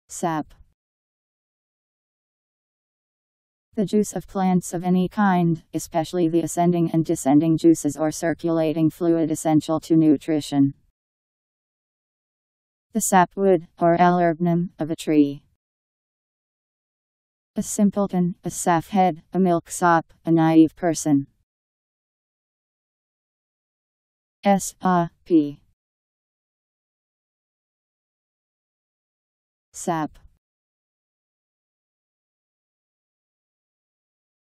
Sap. The juice of plants of any kind, especially the ascending and descending juices or circulating fluid essential to nutrition. The sapwood, or albumen, of a tree. A simpleton, a saphead, a milksop, a naive person. S-A-P. Sap.